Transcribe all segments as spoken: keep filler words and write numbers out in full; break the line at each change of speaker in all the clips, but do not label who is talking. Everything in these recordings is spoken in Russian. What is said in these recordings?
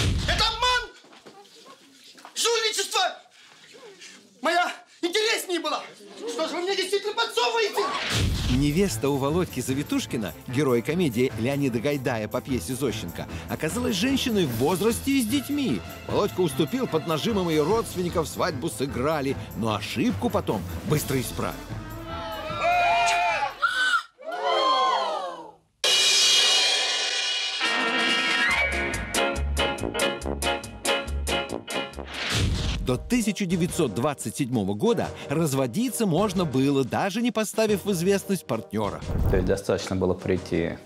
Это обман! Жульничество! Моя интереснее была! Что же вы мне действительно подсовываете?
Невеста у Володьки Завитушкина, героя комедии Леонида Гайдая по пьесе Зощенко, оказалась женщиной в возрасте и с детьми. Володька уступил под нажимом ее родственников, свадьбу сыграли, но ошибку потом быстро исправил. До тысяча девятьсот двадцать седьмого года разводиться можно было, даже не поставив в известность партнера.
То есть достаточно было прийти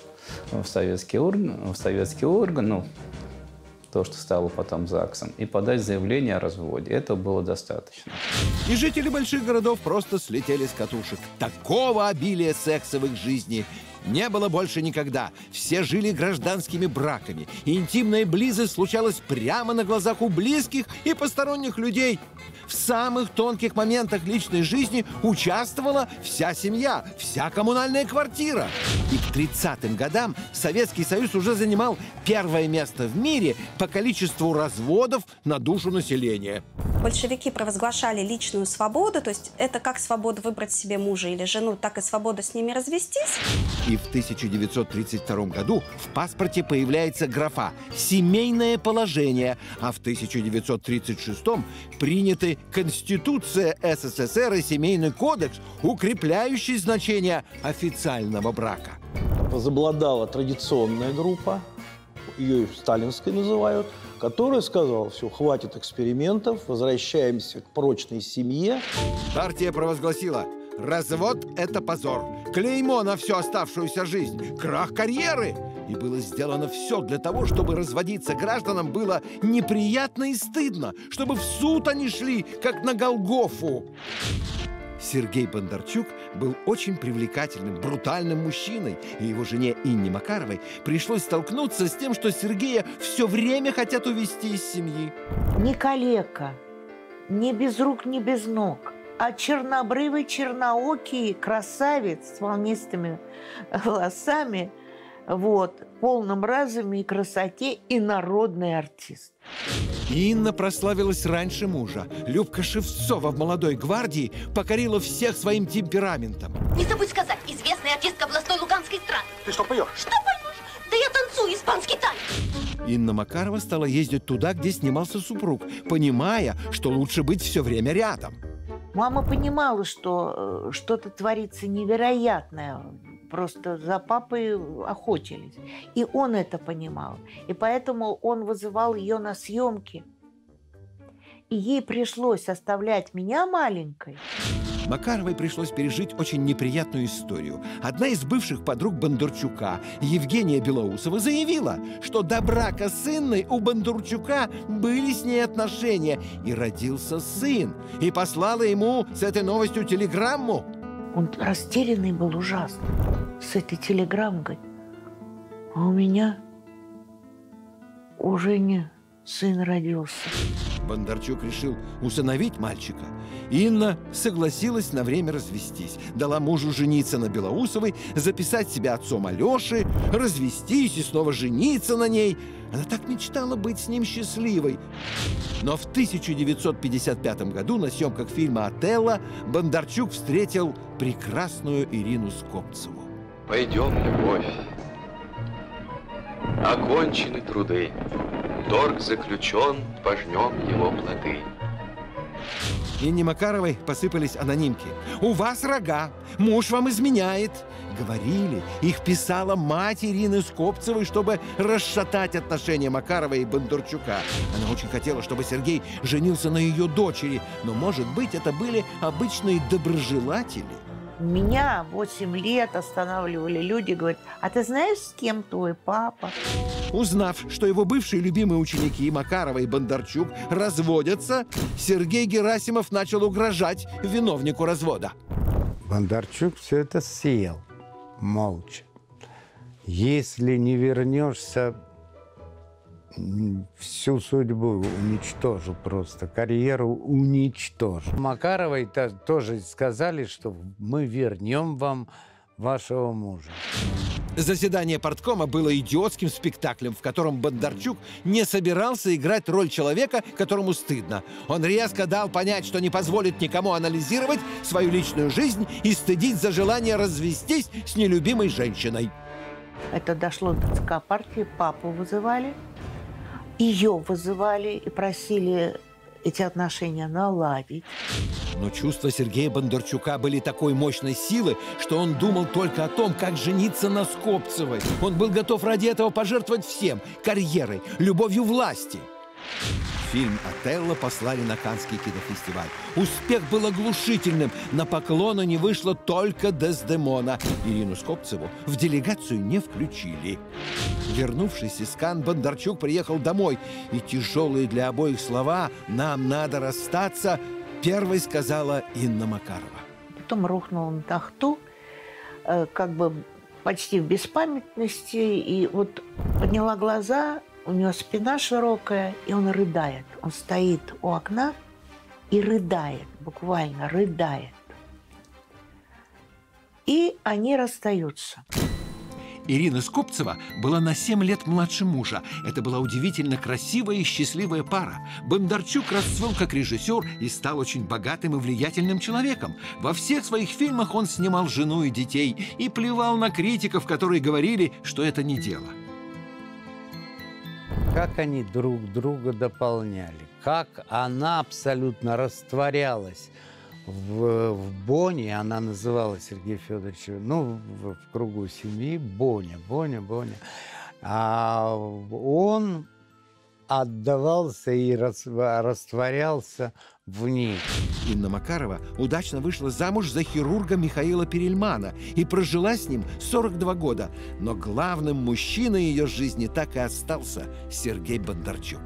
в советский орган, в советский орган, ну, то, что стало потом ЗАГСом, и подать заявление о разводе. Этого было достаточно.
И жители больших городов просто слетели с катушек. Такого обилия секса в их жизни не было больше никогда. Все жили гражданскими браками. И интимная близость случалась прямо на глазах у близких и посторонних людей. В самых тонких моментах личной жизни участвовала вся семья, вся коммунальная квартира. И к тридцатым годам Советский Союз уже занимал первое место в мире по количеству разводов на душу населения.
Большевики провозглашали личную свободу, то есть это как свобода выбрать себе мужа или жену, так и свобода с ними развестись.
И в тысяча девятьсот тридцать втором году в паспорте появляется графа «семейное положение», а в тысяча девятьсот тридцать шестом приняты Конституция СССР и Семейный кодекс, укрепляющий значение официального брака.
Возобладала традиционная группа, ее и сталинской называют, которая сказала: все, хватит экспериментов, возвращаемся к прочной семье.
Партия провозгласила: развод – это позор, клеймо на всю оставшуюся жизнь, крах карьеры. И было сделано все для того, чтобы разводиться гражданам было неприятно и стыдно, чтобы в суд они шли, как на Голгофу. Сергей Бондарчук был очень привлекательным, брутальным мужчиной, и его жене Инне Макаровой пришлось столкнуться с тем, что Сергея все время хотят увезти из семьи.
Не калека, не без рук, не без ног, а чернобрывый, черноокий красавец с волнистыми волосами, вот, в полном разуме и красоте, и народный артист.
Инна прославилась раньше мужа. Любка Шевцова в «Молодой гвардии» покорила всех своим темпераментом.
Не забудь сказать, известная артистка областной луганской страны.
Ты что поешь?
Что поешь? Да я танцую испанский танец.
Инна Макарова стала ездить туда, где снимался супруг, понимая, что лучше быть все время рядом.
Мама понимала, что что-то творится невероятное. Просто за папой охотились. И он это понимал. И поэтому он вызывал ее на съемки. И ей пришлось оставлять меня маленькой.
Макаровой пришлось пережить очень неприятную историю. Одна из бывших подруг Бондарчука, Евгения Белоусова, заявила, что до брака с Инной у Бондарчука были с ней отношения. И родился сын. И послала ему с этой новостью телеграмму.
Он растерянный был ужасно с этой телеграммой. А у меня уже не сын родился.
Бондарчук решил усыновить мальчика. Инна согласилась на время развестись. Дала мужу жениться на Белоусовой, записать себя отцом Алеши, развестись и снова жениться на ней. Она так мечтала быть с ним счастливой. Но в тысяча девятьсот пятьдесят пятом году на съемках фильма «Отелло» Бондарчук встретил прекрасную Ирину Скобцеву.
Пойдем, любовь. Окончены труды. Торг заключен, пожнем его плоды.
Инне Макаровой посыпались анонимки. «У вас рога, муж вам изменяет». Говорили, их писала мать Ирины Скобцевой, чтобы расшатать отношения Макаровой и Бондарчука. Она очень хотела, чтобы Сергей женился на ее дочери, но, может быть, это были обычные доброжелатели.
Меня восемь лет останавливали люди, говорят: а ты знаешь, с кем твой папа?
Узнав, что его бывшие любимые ученики Макарова и Бондарчук разводятся, Сергей Герасимов начал угрожать виновнику развода.
Бондарчук все это съел молча. Если не вернешься, всю судьбу уничтожу просто, карьеру уничтожу. Макаровой -то тоже сказали, что мы вернем вам вашего мужа.
Заседание парткома было идиотским спектаклем, в котором Бондарчук не собирался играть роль человека, которому стыдно. Он резко дал понять, что не позволит никому анализировать свою личную жизнь и стыдить за желание развестись с нелюбимой женщиной.
Это дошло до ЦК партии, папу вызывали, ее вызывали и просили эти отношения наладить.
Но чувства Сергея Бондарчука были такой мощной силы, что он думал только о том, как жениться на Скопцевой. Он был готов ради этого пожертвовать всем – карьерой, любовью власти. Фильм «Отелло» послали на Каннский кинофестиваль. Успех был оглушительным. На поклоны не вышла только Дездемона. Ирину Скопцеву в делегацию не включили. Вернувшись из Канн, Бондарчук приехал домой. И тяжелые для обоих слова «нам надо расстаться» первой сказала Инна Макарова.
Потом рухнула на тахту, э, как бы почти в беспамятности. И вот подняла глаза, у него спина широкая, и он рыдает. Он стоит у окна и рыдает, буквально рыдает. И они расстаются.
Ирина Скопцева была на семь лет младше мужа. Это была удивительно красивая и счастливая пара. Бондарчук расцвел как режиссер и стал очень богатым и влиятельным человеком. Во всех своих фильмах он снимал жену и детей и плевал на критиков, которые говорили, что это не дело.
Как они друг друга дополняли, как она абсолютно растворялась в, в Боне, она называла Сергея Федоровича, ну, в, в кругу семьи Боня, Боня, Боня. А он отдавался и рас, растворялся в ней.
Инна Макарова удачно вышла замуж за хирурга Михаила Перельмана и прожила с ним сорок два года. Но главным мужчиной ее жизни так и остался Сергей Бондарчук.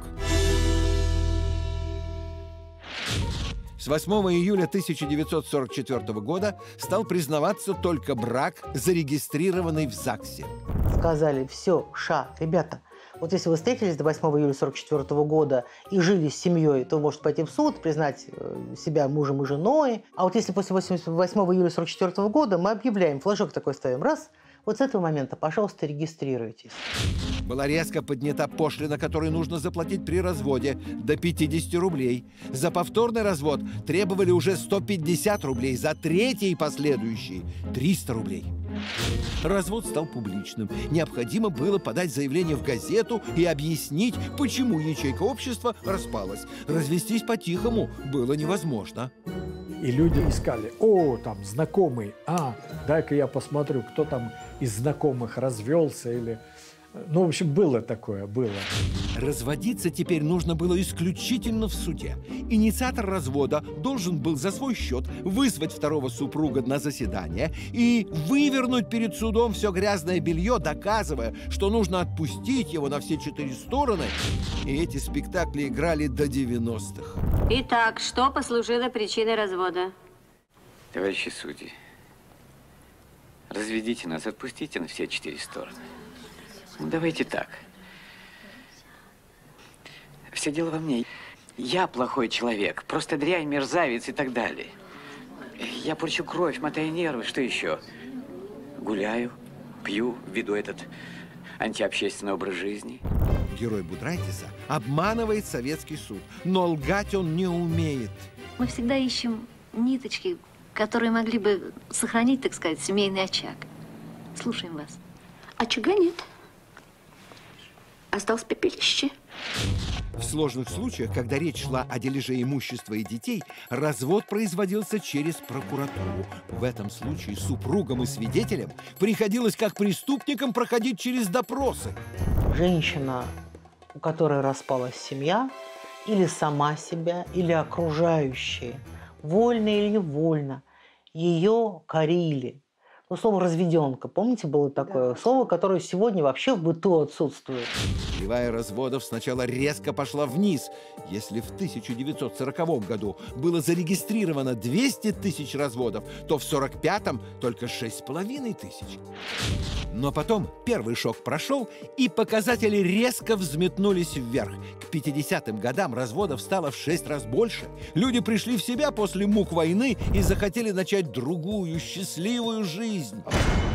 С восьмого июля тысяча девятьсот сорок четвёртого года стал признаваться только брак, зарегистрированный в ЗАГСе.
Сказали: все, ша, ребята, вот если вы встретились до восьмого июля сорок четвёртого года и жили с семьей, то вы можете пойти в суд, признать себя мужем и женой. А вот если после восьмого июля сорок четвёртого года мы объявляем, флажок такой ставим, раз, вот с этого момента, пожалуйста, регистрируйтесь.
Была резко поднята пошлина, которую нужно заплатить при разводе, до пятидесяти рублей. За повторный развод требовали уже сто пятьдесят рублей, за третий и последующий – триста рублей. Развод стал публичным. Необходимо было подать заявление в газету и объяснить, почему ячейка общества распалась. Развестись по-тихому было невозможно.
И люди искали: о, там знакомый, а, дай-ка я посмотрю, кто там из знакомых развелся или... Ну, в общем, было такое, было.
Разводиться теперь нужно было исключительно в суде. Инициатор развода должен был за свой счет вызвать второго супруга на заседание и вывернуть перед судом все грязное белье, доказывая, что нужно отпустить его на все четыре стороны. И эти спектакли играли до девяностых.
Итак, что послужило причиной развода?
Товарищи судьи, разведите нас, отпустите на все четыре стороны. Ну, давайте так. Все дело во мне. Я плохой человек, просто дрянь, мерзавец и так далее. Я порчу кровь, мотаю нервы, что еще? Гуляю, пью, веду этот антиобщественный образ жизни.
Герой Будрайтиса обманывает советский суд, но лгать он не умеет.
Мы всегда ищем ниточки, которые могли бы сохранить, так сказать, семейный очаг. Слушаем вас.
Очага нет. Осталось пепелище.
В сложных случаях, когда речь шла о дележе имущества и детей, развод производился через прокуратуру. В этом случае супругам и свидетелям приходилось как преступникам проходить через допросы.
Женщина, у которой распалась семья, или сама себя, или окружающие, вольно или невольно, ее корили. Ну, слово «разведенка», помните, было такое? Да. Слово, которое сегодня вообще в быту отсутствует.
Кривая разводов сначала резко пошла вниз. Если в тысяча девятьсот сороковом году было зарегистрировано двести тысяч разводов, то в сорок пятом только шесть с половиной тысяч. Но потом первый шок прошел, и показатели резко взметнулись вверх. К пятидесятым годам разводов стало в шесть раз больше. Люди пришли в себя после мук войны и захотели начать другую счастливую жизнь.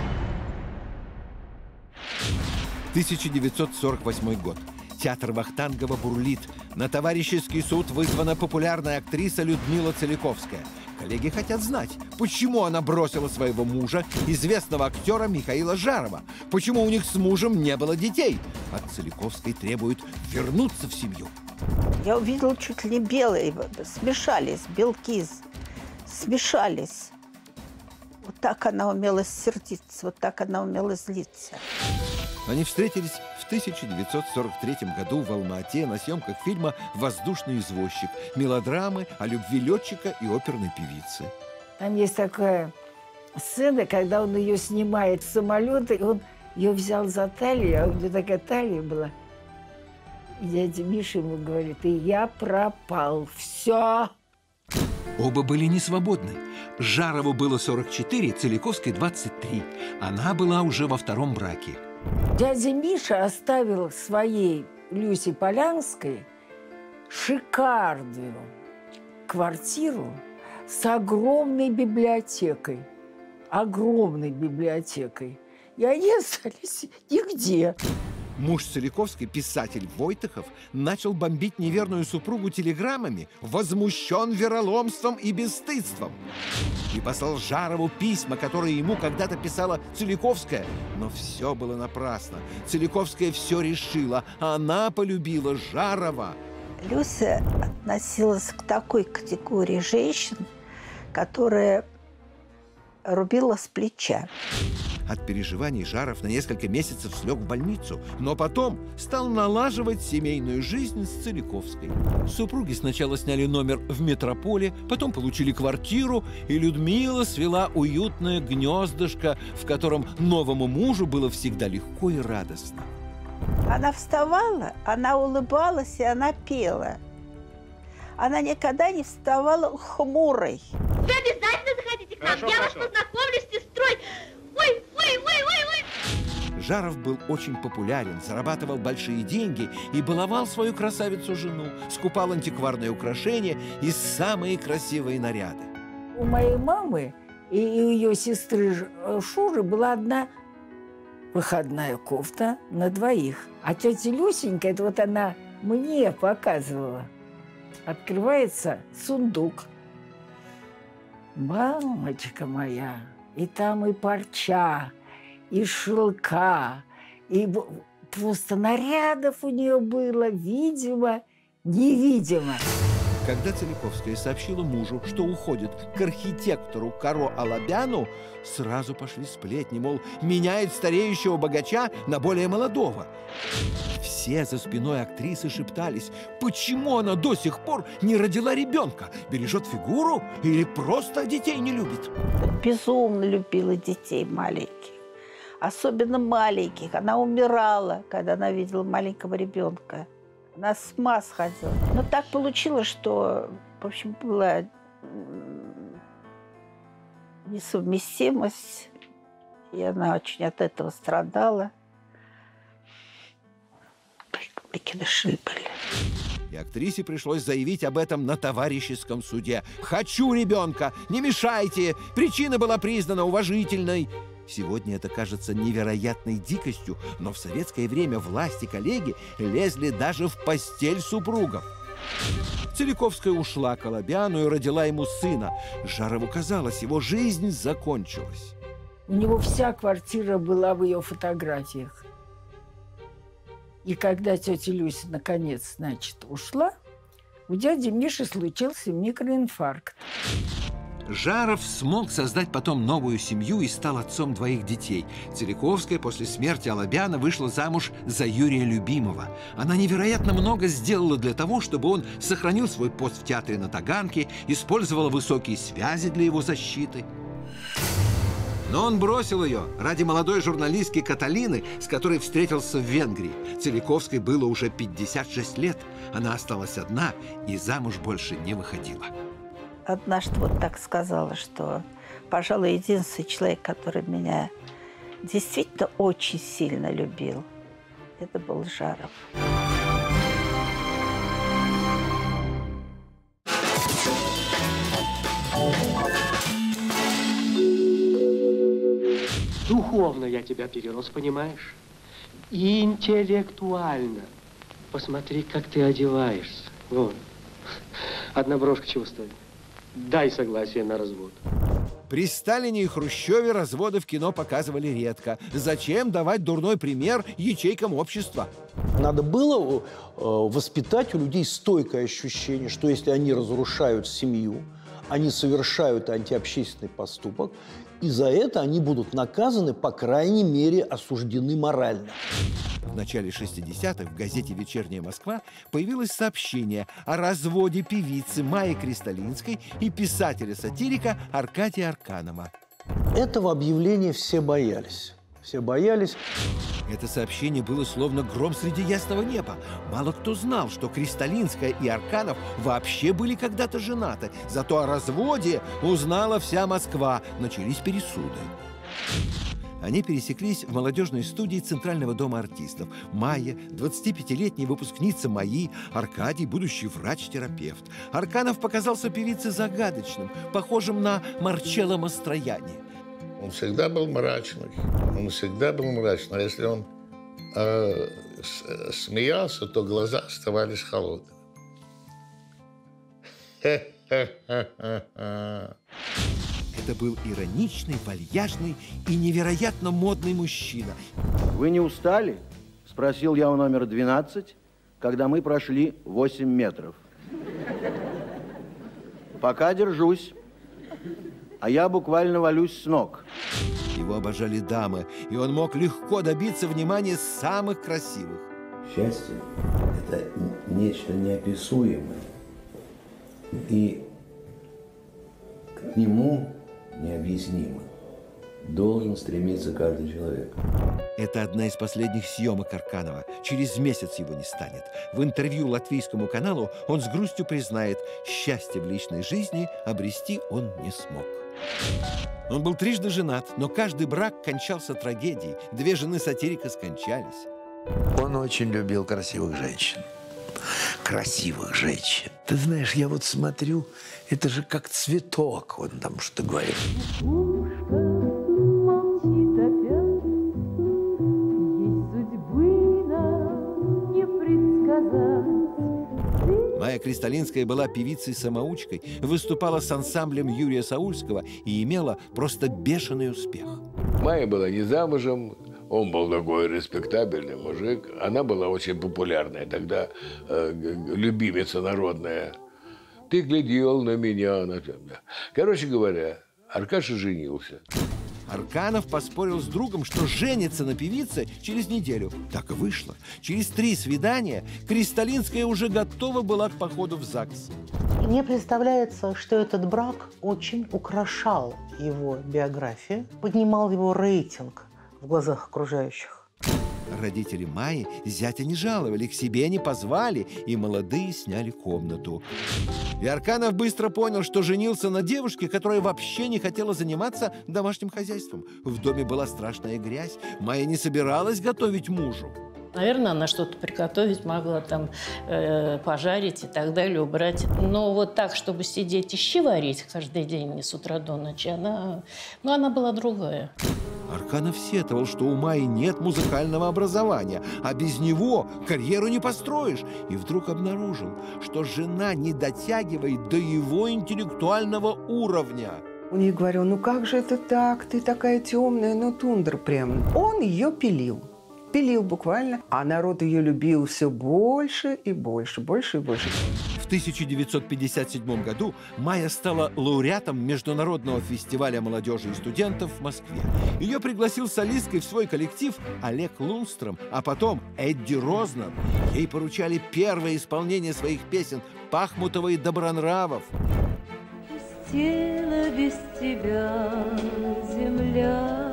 тысяча девятьсот сорок восьмой год. Театр Вахтангова бурлит. На товарищеский суд вызвана популярная актриса Людмила Целиковская. Коллеги хотят знать, почему она бросила своего мужа, известного актера Михаила Жарова. Почему у них с мужем не было детей. От Целиковской требуют вернуться в семью.
Я увидела чуть ли не белые, смешались, белки смешались. Вот так она умела сердиться, вот так она умела злиться.
Они встретились в тысяча девятьсот сорок третьем году в Алма-Ате на съемках фильма «Воздушный извозчик», мелодрамы о любви летчика и оперной певицы.
Там есть такая сцена, когда он ее снимает с самолета, и он ее взял за талию, а у нее такая талия была. И дядя Миша ему говорит: и я пропал, все.
Оба были не свободны. Жарову было сорок четыре, Целиковской двадцать три. Она была уже во втором браке.
Дядя Миша оставил своей Люсе Полянской шикарную квартиру с огромной библиотекой. Огромной библиотекой. И они остались нигде.
Муж Целиковской, писатель Войтыхов, начал бомбить неверную супругу телеграммами, возмущен вероломством и бесстыдством. И послал Жарову письма, которые ему когда-то писала Целиковская. Но все было напрасно. Целиковская все решила. Она полюбила Жарова.
Люся относилась к такой категории женщин, которая рубила с плеча.
От переживаний Жаров на несколько месяцев слег в больницу, но потом стал налаживать семейную жизнь с Целиковской. Супруги сначала сняли номер в метрополе, потом получили квартиру, и Людмила свела уютное гнездышко, в котором новому мужу было всегда легко и радостно.
Она вставала, она улыбалась, и она пела. Она никогда не вставала хмурой.
Вы обязательно заходите к нам,
Хорошо,
я
хорошо.
вас познакомлю с сестрой. Ой, ой, ой, ой, ой.
Жаров был очень популярен, зарабатывал большие деньги и баловал свою красавицу-жену, скупал антикварные украшения и самые красивые наряды.
У моей мамы и у ее сестры Ж- Шуры была одна выходная кофта на двоих. А тетя Люсенька, это вот она мне показывала, открывается сундук. Мамочка моя, и там и парча, и шелка, и б- просто нарядов у нее было, видимо, невидимо.
Когда Целиковская сообщила мужу, что уходит к архитектору Каро Алабяну, сразу пошли сплетни, мол, меняет стареющего богача на более молодого. Все за спиной актрисы шептались, почему она до сих пор не родила ребенка, бережет фигуру или просто детей не любит.
Безумно любила детей маленьких. Особенно маленьких. Она умирала, когда она видела маленького ребенка. Она с ума сходила. Но так получилось, что, в общем, была м, несовместимость, и она очень от этого страдала. Прикидыши были.
И актрисе пришлось заявить об этом на товарищеском суде. «Хочу ребенка! Не мешайте! Причина была признана уважительной!» Сегодня это кажется невероятной дикостью, но в советское время власти коллеги лезли даже в постель супругов. Целиковская ушла к Алабяну и родила ему сына. Жарову казалось, его жизнь закончилась.
У него вся квартира была в ее фотографиях. И когда тетя Люся наконец, значит, ушла, у дяди Миши случился микроинфаркт.
Жаров смог создать потом новую семью и стал отцом двоих детей. Целиковская после смерти Алабяна вышла замуж за Юрия Любимова. Она невероятно много сделала для того, чтобы он сохранил свой пост в театре на Таганке, использовала высокие связи для его защиты. Но он бросил ее ради молодой журналистки Каталины, с которой встретился в Венгрии. Целиковской было уже пятьдесят шесть лет. Она осталась одна и замуж больше не выходила.
Однажды вот так сказала, что, пожалуй, единственный человек, который меня действительно очень сильно любил, это был Жаров.
Духовно я тебя перерос, понимаешь? интеллектуально. Посмотри, как ты одеваешься. Вон. Одна брошка чего стоит? Дай согласие на развод.
При Сталине и Хрущеве разводы в кино показывали редко. Зачем давать дурной пример ячейкам общества?
Надо было э, воспитать у людей стойкое ощущение, что если они разрушают семью, они совершают антиобщественный поступок, и за это они будут наказаны, по крайней мере, осуждены морально.
В начале шестидесятых в газете «Вечерняя Москва» появилось сообщение о разводе певицы Майи Кристалинской и писателя-сатирика Аркадия Арканова.
Этого объявления все боялись. Все боялись.
Это сообщение было словно гром среди ясного неба. Мало кто знал, что Кристалинская и Арканов вообще были когда-то женаты. Зато о разводе узнала вся Москва. Начались пересуды. Они пересеклись в молодежной студии Центрального дома артистов. Майя, двадцатипятилетняя выпускница МАИ, Аркадий, будущий врач-терапевт. Арканов показался певице загадочным, похожим на Марчелло Мастроянни.
Он всегда был мрачный. Он всегда был мрачный. А если он э, смеялся, то глаза оставались холодными.
Это был ироничный, вальяжный и невероятно модный мужчина.
Вы не устали? Спросил я у номера двенадцать, когда мы прошли восемь метров. Пока держусь. А я буквально валюсь с ног.
Его обожали дамы, и он мог легко добиться внимания самых красивых.
Счастье – это нечто неописуемое. И к нему необъяснимо должен стремиться каждый человек.
Это одна из последних съемок Арканова. Через месяц его не станет. В интервью Латвийскому каналу он с грустью признает, счастье в личной жизни обрести он не смог. Он был трижды женат, но каждый брак кончался трагедией. Две жены сатирика скончались.
Он очень любил красивых женщин. Красивых женщин. Ты знаешь, я вот смотрю, это же как цветок, он там что говорит.
Майя Кристалинская была певицей-самоучкой, выступала с ансамблем Юрия Саульского и имела просто бешеный успех.
Майя была не замужем, он был такой респектабельный мужик. Она была очень популярная тогда, э, любимица народная. Ты глядел на меня. На... Короче говоря, Аркаша женился.
Арканов поспорил с другом, что женится на певице через неделю. Так и вышло. Через три свидания Кристалинская уже готова была к походу в ЗАГС.
Мне представляется, что этот брак очень украшал его биографию, поднимал его рейтинг в глазах окружающих.
Родители Майи зятя не жаловали, к себе не позвали, и молодые сняли комнату. И Арканов быстро понял, что женился на девушке, которая вообще не хотела заниматься домашним хозяйством. В доме была страшная грязь. Майя не собиралась готовить мужу.
Наверное, она что-то приготовить могла, там, э, пожарить и так далее, убрать. Но вот так, чтобы сидеть и щи варить каждый день с утра до ночи, она, ну, она была другая.
Арканов сетовал, что у Майи нет музыкального образования, а без него карьеру не построишь. И вдруг обнаружил, что жена не дотягивает до его интеллектуального уровня.
Он ей говорил, ну как же это так, ты такая темная, ну тундра прям. Он ее пилил. Пилил буквально, а народ ее любил все больше и больше, больше и больше.
В тысяча девятьсот пятьдесят седьмом году Майя стала лауреатом Международного фестиваля молодежи и студентов в Москве. Ее пригласил солисткой в свой коллектив Олег Лунстром, а потом Эдди Рознер. Ей поручали первое исполнение своих песен Пахмутова и Добронравов.
Пустела без тебя земля,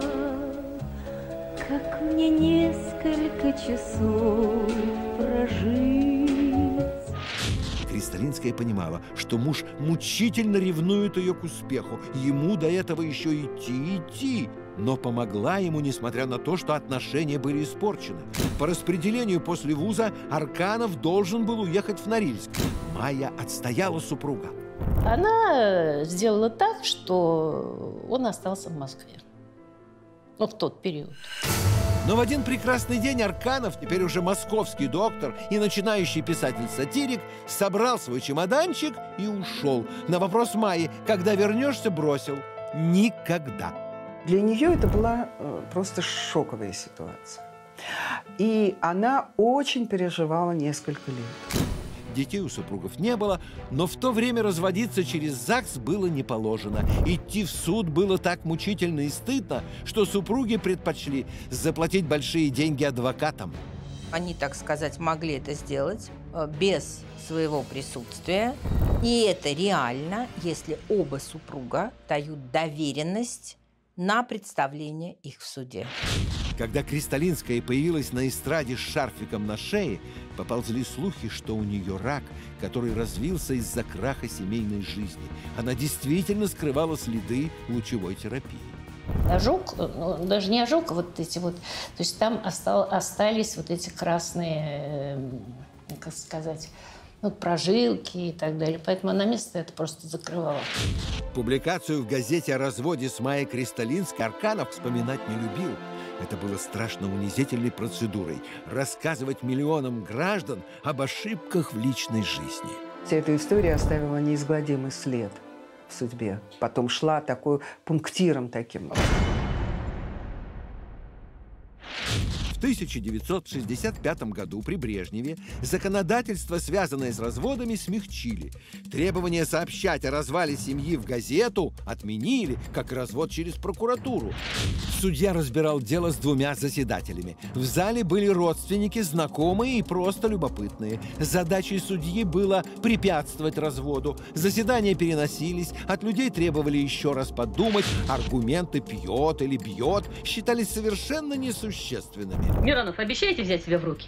как мне несколько часов прожить.
Кристалинская понимала, что муж мучительно ревнует ее к успеху. Ему до этого еще идти, идти. Но помогла ему, несмотря на то, что отношения были испорчены. По распределению после вуза Арканов должен был уехать в Норильск. Майя отстояла супруга.
Она сделала так, что он остался в Москве. Ну, в тот период.
Но в один прекрасный день Арканов, теперь уже московский доктор и начинающий писатель-сатирик, собрал свой чемоданчик и ушел. На вопрос Майи, когда вернешься, бросил: никогда.
Для нее это была э, просто шоковая ситуация. И она очень переживала несколько лет.
Детей у супругов не было, но в то время разводиться через ЗАГС было не положено. Идти в суд было так мучительно и стыдно, что супруги предпочли заплатить большие деньги адвокатам.
Они, так сказать, могли это сделать без своего присутствия. И это реально, если оба супруга дают доверенность на представление их в суде.
Когда Кристалинская появилась на эстраде с шарфиком на шее, поползли слухи, что у нее рак, который развился из-за краха семейной жизни. Она действительно скрывала следы лучевой терапии.
Ожог, ну, даже не ожог, вот эти вот, то есть там остал, остались вот эти красные, э, как сказать, ну, прожилки и так далее. Поэтому она место это просто закрывала.
Публикацию в газете о разводе с Майей Кристалинской Арканов вспоминать не любил. Это было страшно унизительной процедурой – рассказывать миллионам граждан об ошибках в личной жизни.
Вся эта история оставила неизгладимый след в судьбе. Потом шла такой пунктиром таким.
В тысяча девятьсот шестьдесят пятом году при Брежневе законодательство, связанное с разводами, смягчили. Требование сообщать о развале семьи в газету отменили, как и развод через прокуратуру. Судья разбирал дело с двумя заседателями. В зале были родственники, знакомые и просто любопытные. Задачей судьи было препятствовать разводу. Заседания переносились, от людей требовали еще раз подумать. Аргументы «пьет» или «бьет» считались совершенно несущественными.
Миронов, обещаете взять себя в руки?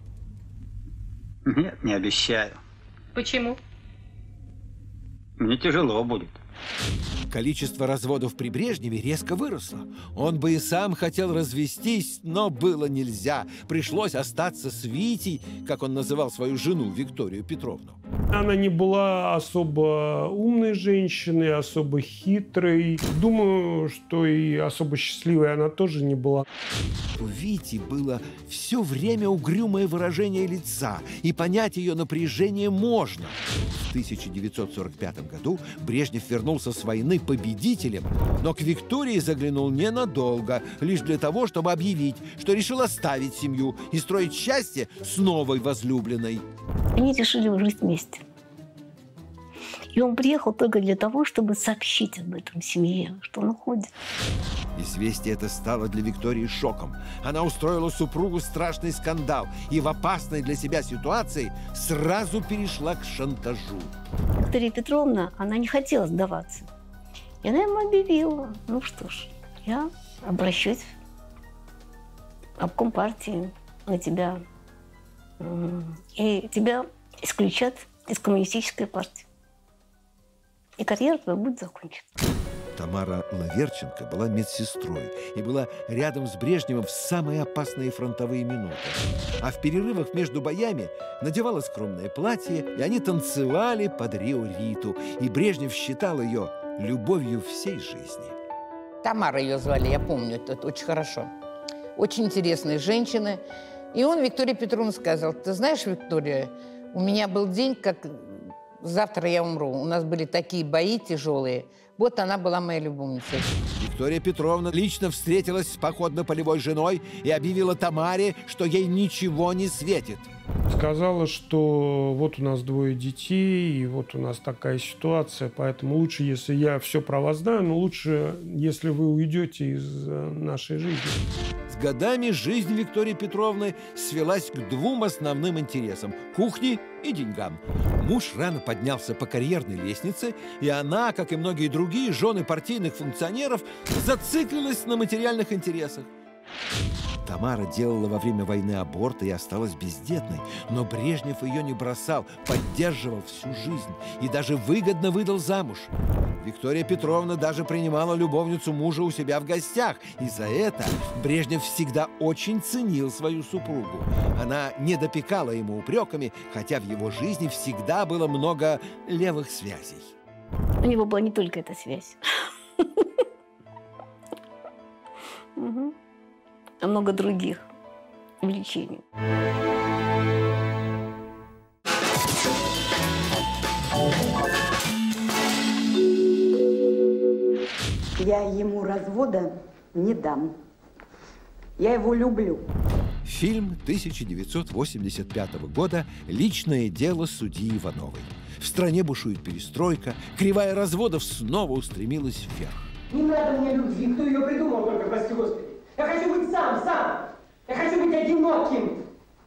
Нет, не обещаю.
Почему?
Мне тяжело будет.
Количество разводов при Брежневе резко выросло. Он бы и сам хотел развестись, но было нельзя. Пришлось остаться с Витей, как он называл свою жену Викторию Петровну.
Она не была особо умной женщиной, особо хитрой. Думаю, что и особо счастливой она тоже не была.
У Вити было все время угрюмое выражение лица, и понять ее напряжение можно. В тысяча девятьсот сорок пятом году Брежнев вернулся с войны победителем, но к Виктории заглянул ненадолго, лишь для того, чтобы объявить, что решил оставить семью и строить счастье с новой возлюбленной.
Они решили жить вместе. И он приехал только для того, чтобы сообщить об этом семье, что он уходит.
Известие это стало для Виктории шоком. Она устроила супругу страшный скандал и в опасной для себя ситуации сразу перешла к шантажу.
Виктория Петровна, она не хотела сдаваться. И она ему объявила: ну что ж, я обращусь в обком партии на тебя, и тебя исключат из коммунистической партии. И карьера твоя будет закончена.
Тамара Лаверченко была медсестрой и была рядом с Брежневым в самые опасные фронтовые минуты. А в перерывах между боями надевала скромное платье, и они танцевали под Рио-Риту. И Брежнев считал ее любовью всей жизни.
Тамара ее звали, я помню, это очень хорошо. Очень интересная женщина. И он Виктории Петровне сказал: ты знаешь, Виктория, у меня был день, как завтра я умру. У нас были такие бои тяжелые. Вот она была моей любовницей.
Виктория Петровна лично встретилась с походно-полевой женой и объявила Тамаре, что ей ничего не светит.
Сказала, что вот у нас двое детей, и вот у нас такая ситуация, поэтому лучше, если я все про вас знаю, но лучше, если вы уйдете из нашей жизни.
С годами жизнь Виктории Петровны свелась к двум основным интересам – кухне и деньгам. Муж рано поднялся по карьерной лестнице, и она, как и многие другие жены партийных функционеров, зациклилась на материальных интересах. Тамара делала во время войны аборт и осталась бездетной, но Брежнев ее не бросал, поддерживал всю жизнь и даже выгодно выдал замуж. Виктория Петровна даже принимала любовницу мужа у себя в гостях, и за это Брежнев всегда очень ценил свою супругу. Она не допекала ему упреками, хотя в его жизни всегда было много левых связей.
У него была не только эта связь. много других увлечений.
Я ему развода не дам. Я его люблю.
Фильм тысяча девятьсот восемьдесят пятого года «Личное дело судьи Ивановой». В стране бушует перестройка, кривая разводов снова устремилась вверх.
Не надо мне любви, кто ее придумал, только, прости господи. Я хочу быть сам, сам. Я хочу быть одиноким.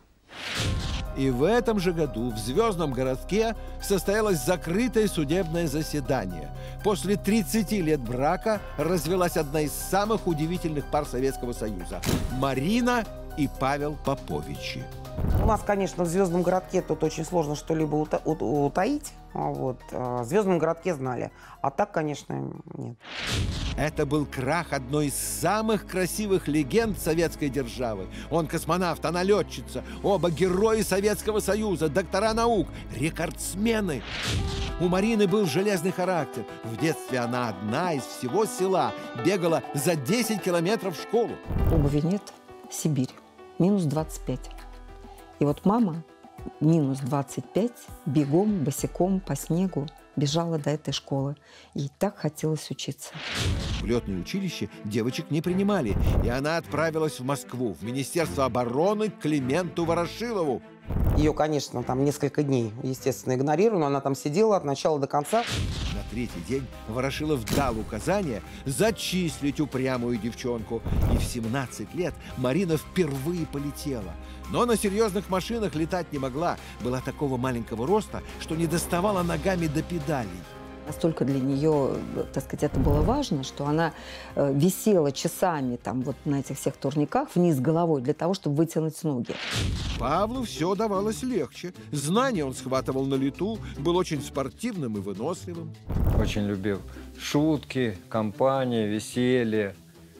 И в этом же году в Звездном городке состоялось закрытое судебное заседание. После тридцати лет брака развелась одна из самых удивительных пар Советского Союза – Марина и Павел Поповичи.
У нас, конечно, в Звездном городке тут очень сложно что-либо ута утаить. Вот. В Звездном городке знали. А так, конечно, нет.
Это был крах одной из самых красивых легенд советской державы. Он космонавт, она летчица. Оба герои Советского Союза, доктора наук, рекордсмены. У Марины был железный характер. В детстве она одна из всего села бегала за десять километров в школу.
Обуви нет, Сибирь, минус двадцать пять. И вот мама минус двадцать пять бегом, босиком по снегу бежала до этой школы. Ей так хотелось учиться.
В летное училище девочек не принимали, и она отправилась в Москву, в Министерство обороны к Клименту Ворошилову.
Ее, конечно, там несколько дней, естественно, игнорировали, но она там сидела от начала до конца.
На третий день Ворошилов дал указание зачислить упрямую девчонку. И в семнадцать лет Марина впервые полетела. Но на серьезных машинах летать не могла. Была такого маленького роста, что не доставала ногами до педалей.
Настолько для нее, так сказать, это было важно, что она э, висела часами там вот на этих всех турниках вниз головой для того, чтобы вытянуть ноги.
Павлу все давалось легче. Знания он схватывал на лету, был очень спортивным и выносливым.
Очень любил шутки, компании, веселье,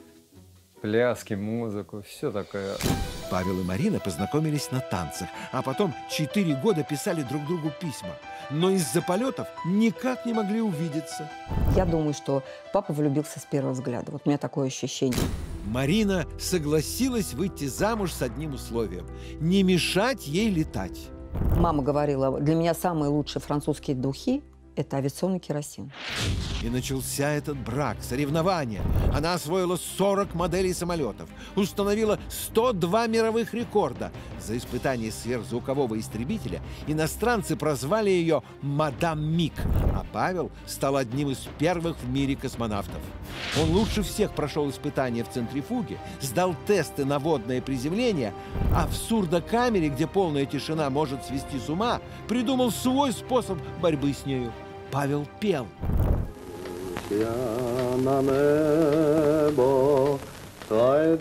пляски, музыку, все такое.
Павел и Марина познакомились на танцах, а потом четыре года писали друг другу письма. Но из-за полетов никак не могли увидеться.
Я думаю, что папа влюбился с первого взгляда. Вот у меня такое ощущение.
Марина согласилась выйти замуж с одним условием – не мешать ей летать.
Мама говорила, для меня самые лучшие французские духи – это авиационный керосин.
И начался этот брак, соревнования. Она освоила сорок моделей самолетов, установила сто два мировых рекорда. За испытание сверхзвукового истребителя иностранцы прозвали ее «Мадам Мик», а Павел стал одним из первых в мире космонавтов. Он лучше всех прошел испытания в центрифуге, сдал тесты на водное приземление, а в сурдокамере, где полная тишина может свести с ума, придумал свой способ борьбы с нею. Павел пел.
Я на небо та й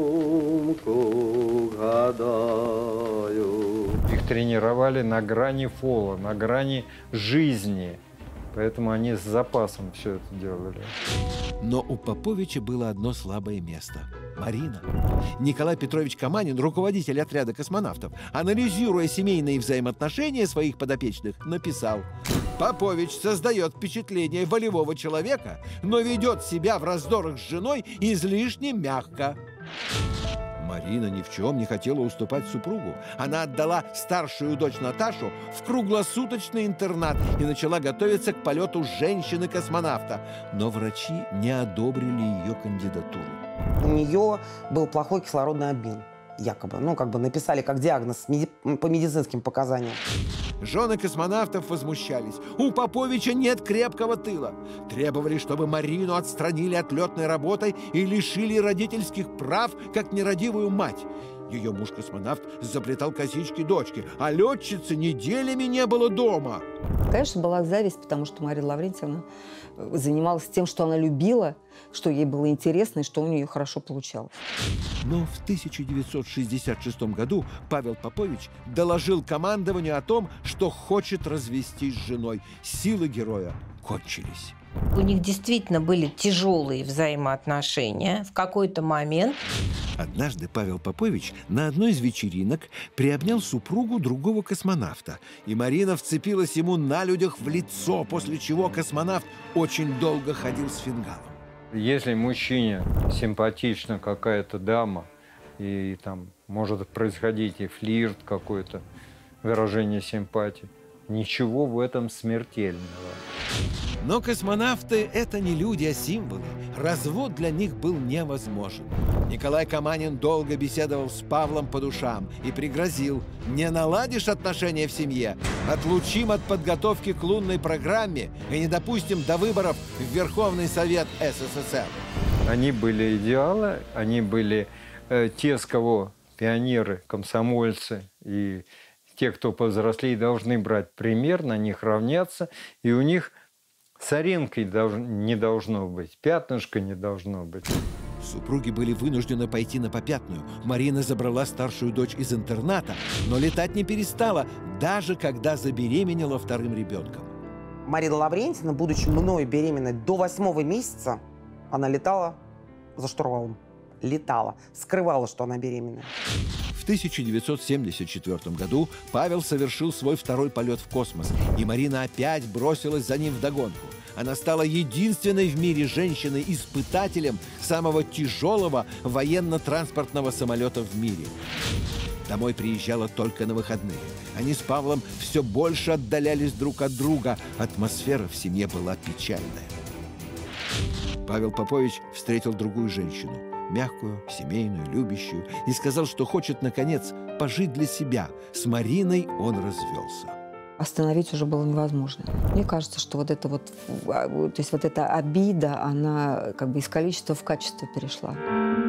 думку гадаю. Их тренировали на грани фола, на грани жизни. Поэтому они с запасом все это делали.
Но у Поповича было одно слабое место – Марина. Николай Петрович Каманин, руководитель отряда космонавтов, анализируя семейные взаимоотношения своих подопечных, написал: «Попович создает впечатление волевого человека, но ведет себя в раздорах с женой излишне мягко». Марина ни в чем не хотела уступать супругу. Она отдала старшую дочь Наташу в круглосуточный интернат и начала готовиться к полету женщины-космонавта. Но врачи не одобрили ее кандидатуру.
У нее был плохой кислородный обмен, якобы. Ну, как бы написали как диагноз меди... по медицинским показаниям.
Жены космонавтов возмущались. У Поповича нет крепкого тыла. Требовали, чтобы Марину отстранили от летной работы и лишили родительских прав, как нерадивую мать. Ее муж-космонавт заплетал косички дочки, а летчицы неделями не было дома.
Конечно, была зависть, потому что Мария Лаврентьевна занималась тем, что она любила, что ей было интересно и что у нее хорошо получалось.
Но в тысяча девятьсот шестьдесят шестом году Павел Попович доложил командованию о том, что хочет развестись с женой. Силы героя кончились.
У них действительно были тяжелые взаимоотношения в какой-то момент.
Однажды Павел Попович на одной из вечеринок приобнял супругу другого космонавта, и Марина вцепилась ему на людях в лицо, после чего космонавт очень долго ходил с фингалом.
Если мужчине симпатична какая-то дама, и там может происходить и флирт какой-то, выражение симпатии. Ничего в этом смертельного.
Но космонавты – это не люди, а символы. Развод для них был невозможен. Николай Каманин долго беседовал с Павлом по душам и пригрозил: не наладишь отношения в семье, отлучим от подготовки к лунной программе и не допустим до выборов в Верховный Совет СССР.
Они были идеалы, они были э, те, с кого пионеры, комсомольцы и те, кто повзрослее, должны брать пример, на них равняться, и у них соринкой долж... не должно быть, пятнышка не должно быть.
Супруги были вынуждены пойти на попятную. Марина забрала старшую дочь из интерната, но летать не перестала, даже когда забеременела вторым ребенком.
Марина Лаврентьевна, будучи мной беременной до восьмого месяца, она летала за штурвалом. Летала. Скрывала, что она беременная.
В тысяча девятьсот семьдесят четвёртом году Павел совершил свой второй полет в космос, и Марина опять бросилась за ним вдогонку. Она стала единственной в мире женщиной-испытателем самого тяжелого военно-транспортного самолета в мире. Домой приезжала только на выходные. Они с Павлом все больше отдалялись друг от друга. Атмосфера в семье была печальная. Павел Попович встретил другую женщину. Мягкую, семейную, любящую, и сказал, что хочет, наконец, пожить для себя. С Мариной он развелся.
Остановить уже было невозможно. Мне кажется, что вот это вот, то есть вот эта обида, она как бы из количества в качество перешла.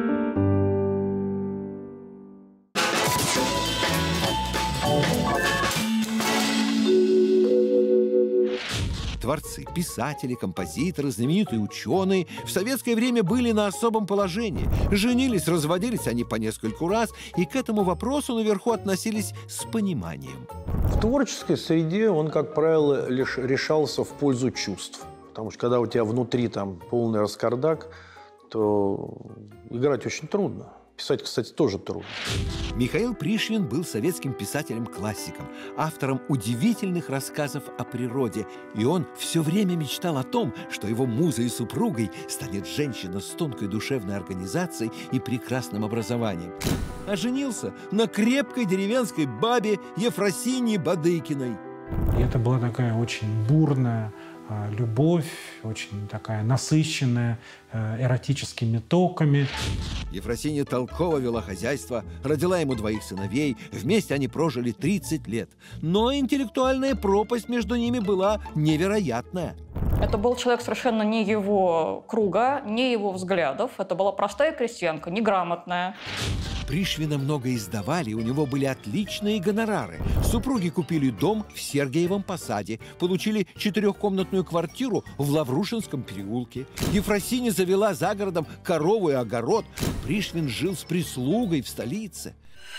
Творцы, писатели, композиторы, знаменитые ученые в советское время были на особом положении. Женились, разводились они по нескольку раз, и к этому вопросу наверху относились с пониманием.
В творческой среде он, как правило, лишь решался в пользу чувств. Потому что когда у тебя внутри там полный раскардак, то играть очень трудно. Писать, кстати, тоже трудно.
Михаил Пришвин был советским писателем-классиком, автором удивительных рассказов о природе. И он все время мечтал о том, что его музой и супругой станет женщина с тонкой душевной организацией и прекрасным образованием. А женился на крепкой деревенской бабе Ефросиньи Бадыкиной.
И это была такая очень бурная любовь, очень такая насыщенная э, эротическими токами.
Ефросинья толково вела хозяйство, родила ему двоих сыновей, вместе они прожили тридцать лет. Но интеллектуальная пропасть между ними была невероятная.
Это был человек совершенно не его круга, не его взглядов. Это была простая крестьянка, неграмотная.
Пришвина много издавали, у него были отличные гонорары. Супруги купили дом в Сергиевом Посаде, получили четырехкомнатную квартиру в Лаврушинском переулке. Ефросинья завела за городом корову и огород. Пришвин жил с прислугой в столице.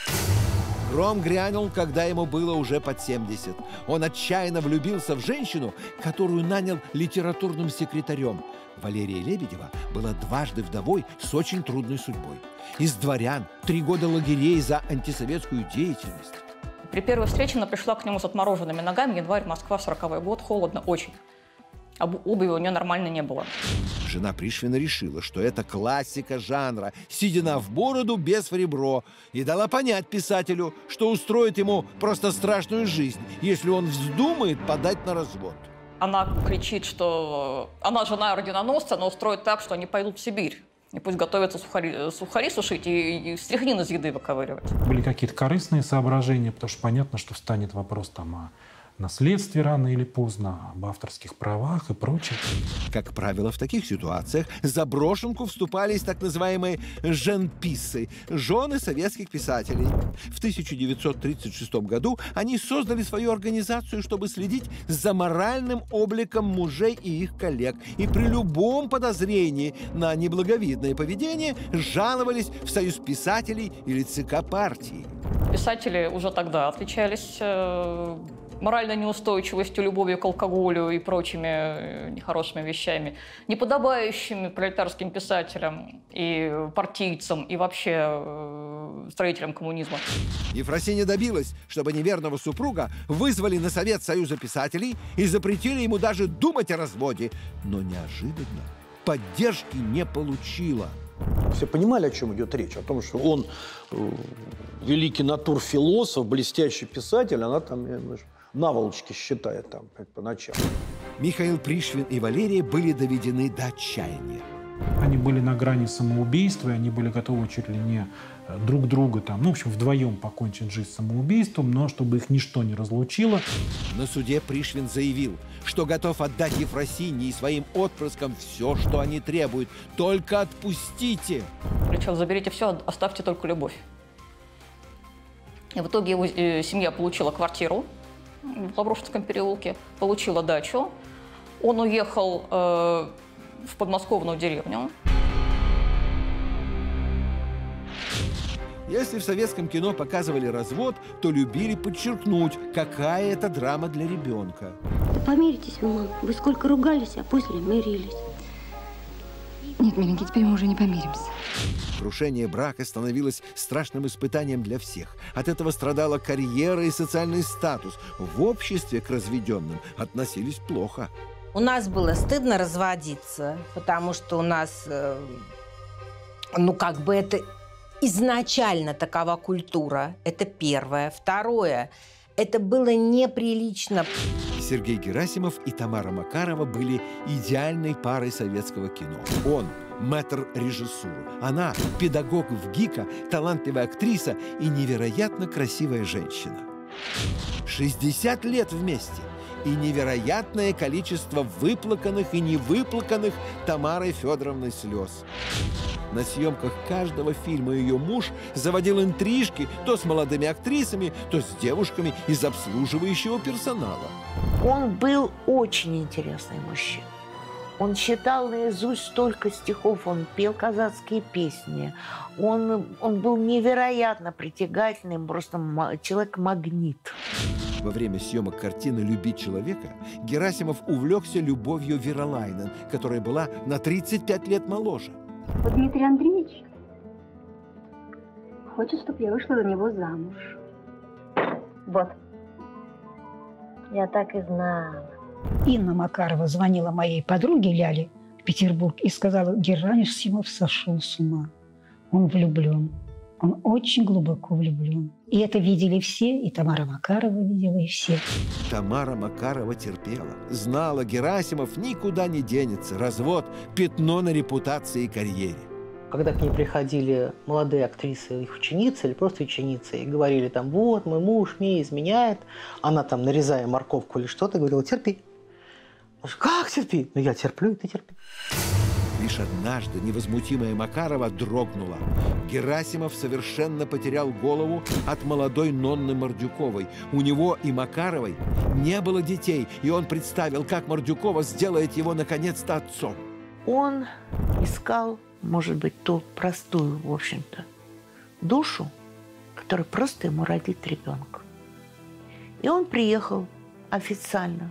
Гром грянул, когда ему было уже под семьдесят. Он отчаянно влюбился в женщину, которую нанял литературным секретарем. Валерия Лебедева была дважды вдовой с очень трудной судьбой. Из дворян, три года лагерей за антисоветскую деятельность.
При первой встрече она пришла к нему с отмороженными ногами. Январь, Москва, сороковой год, холодно очень. Обуви у нее нормально не было.
Жена Пришвина решила, что это классика жанра, седина в бороду без в ребро, и дала понять писателю, что устроит ему просто страшную жизнь, если он вздумает подать на развод.
Она кричит, что она жена орденоносца, но устроит так, что они пойдут в Сибирь. И пусть готовятся сухари, сухари сушить и, и стряхнин из еды выковыривать.
Были какие-то корыстные соображения, потому что понятно, что встанет вопрос там о наследстве рано или поздно, об авторских правах и прочее.
Как правило, в таких ситуациях за брошенку вступались так называемые женписсы, жены советских писателей. В тысяча девятьсот тридцать шестом году они создали свою организацию, чтобы следить за моральным обликом мужей и их коллег. И при любом подозрении на неблаговидное поведение жаловались в Союз писателей или ЦК партии.
Писатели уже тогда отличались э моральной неустойчивостью, любовью к алкоголю и прочими нехорошими вещами, неподобающими пролетарским писателям и партийцам, и вообще строителям коммунизма.
Ефросинья добилась, чтобы неверного супруга вызвали на совет Союза писателей и запретили ему даже думать о разводе. Но неожиданно поддержки не получила.
Все понимали, о чем идет речь. О том, что он э, великий натурфилософ, блестящий писатель, она там я, знаешь, наволочки считает там по ночам.
Михаил Пришвин и Валерия были доведены до отчаяния.
Они были на грани самоубийства, и они были готовы чуть ли не друг друга, там, ну, в общем, вдвоем покончить жизнь самоубийством, но чтобы их ничто не разлучило.
На суде Пришвин заявил, что готов отдать Ефросинье и своим отпрыскам все, что они требуют. Только отпустите!
Кричал: заберите все, оставьте только любовь. И в итоге его э, семья получила квартиру в Лаврушинском переулке, получила дачу. Он уехал э, в подмосковную деревню.
Если в советском кино показывали развод, то любили подчеркнуть, какая это драма для ребенка.
Да помиритесь вы, мам. Вы сколько ругались, а после мирились. Нет, миленький, теперь мы уже не помиримся.
Крушение брака становилось страшным испытанием для всех. От этого страдала карьера и социальный статус. В обществе к разведенным относились плохо.
У нас было стыдно разводиться, потому что у нас, э, ну, как бы это изначально такова культура. Это первое. Второе, это было неприлично.
Сергей Герасимов и Тамара Макарова были идеальной парой советского кино. Он – мэтр режиссуры. Она – педагог в ГИКа, талантливая актриса и невероятно красивая женщина. шестьдесят лет вместе. И невероятное количество выплаканных и невыплаканных Тамарой Федоровной слез. На съемках каждого фильма ее муж заводил интрижки то с молодыми актрисами, то с девушками из обслуживающего персонала.
Он был очень интересный мужчина. Он читал наизусть столько стихов, он пел казацкие песни. Он, он был невероятно притягательным, просто человек-магнит.
Во время съемок картины «Любить человека» Герасимов увлекся любовью Веролайнен, которая была на тридцать пять лет моложе.
Вот Дмитрий Андреевич хочет, чтобы я вышла за него замуж. Вот. Я так и знала.
Инна Макарова звонила моей подруге Ляле в Петербург и сказала: Герасимов сошел с ума. Он влюблен. Он очень глубоко влюблен. И это видели все, и Тамара Макарова видела, и все.
Тамара Макарова терпела. Знала, Герасимов никуда не денется. Развод – пятно на репутации и карьере.
Когда к ней приходили молодые актрисы, их ученицы или просто ученицы, и говорили там: вот, мой муж мне изменяет, она там, нарезая морковку или что-то, говорила: терпи. Как терпи? Ну я терплю, и ты терпи.
Лишь однажды невозмутимая Макарова дрогнула. Герасимов совершенно потерял голову от молодой Нонны Мордюковой. У него и Макаровой не было детей, и он представил, как Мордюкова сделает его наконец-то отцом.
Он искал, может быть, ту простую, в общем-то, душу, которая просто ему родит ребенка. И он приехал официально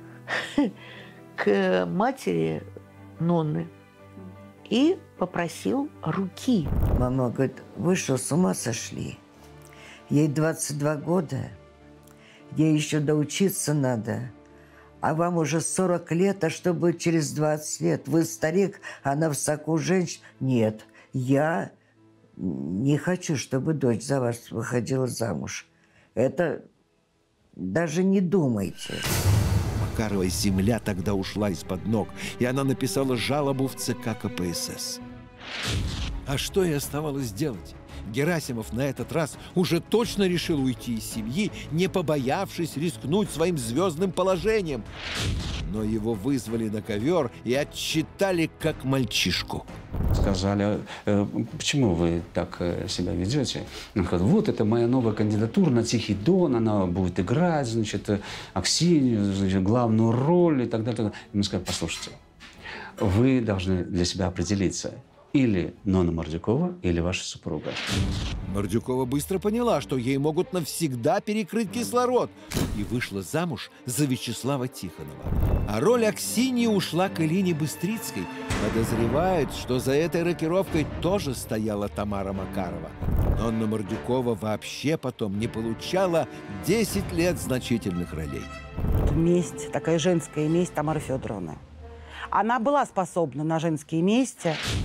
к матери Нонны и попросил руки.
Мама говорит: вы что, с ума сошли? Ей двадцать два года, ей еще доучиться надо, а вам уже сорок лет, а что будет через двадцать лет? Вы старик, она в соку женщин. Нет, я не хочу, чтобы дочь за вас выходила замуж. Это даже не думайте.
Макаровой земля тогда ушла из-под ног, и она написала жалобу в ЦК КПСС. А что ей оставалось делать? Герасимов на этот раз уже точно решил уйти из семьи, не побоявшись рискнуть своим звездным положением. Но его вызвали на ковер и отчитали как мальчишку.
Сказали: почему вы так себя ведете? Он говорит: вот это моя новая кандидатура на Тихий Дон, она будет играть, значит, Аксинью, значит, главную роль и так далее. Ему сказали: послушайте, вы должны для себя определиться. Или Нонна Мордюкова, или ваша супруга.
Мордюкова быстро поняла, что ей могут навсегда перекрыть кислород, и вышла замуж за Вячеслава Тихонова. А роль Аксиньи ушла к Элине Быстрицкой. Подозревают, что за этой рокировкой тоже стояла Тамара Макарова. Нонна Мордюкова вообще потом не получала десять лет значительных ролей.
Месть, такая женская месть Тамары Федоровны. Она была способна на женские мести.
В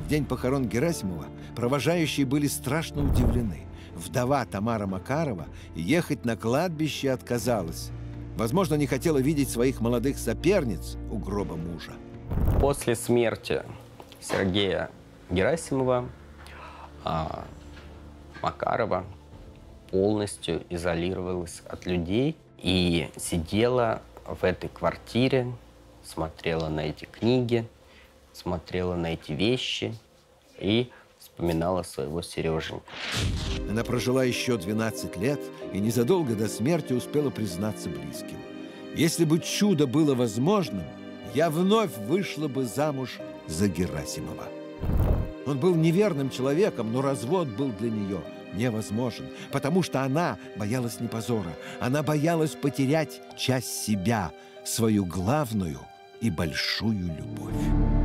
день похорон Герасимова провожающие были страшно удивлены. Вдова Тамара Макарова ехать на кладбище отказалась. Возможно, не хотела видеть своих молодых соперниц у гроба мужа.
После смерти Сергея Герасимова а, Макарова полностью изолировалась от людей и сидела в этой квартире, смотрела на эти книги, смотрела на эти вещи и вспоминала своего Сереженьку.
Она прожила еще двенадцать лет и незадолго до смерти успела признаться близким. Если бы чудо было возможным, я вновь вышла бы замуж за Герасимова. Он был неверным человеком, но развод был для нее невозможен, потому что она боялась не позора, она боялась потерять часть себя, свою главную и большую любовь.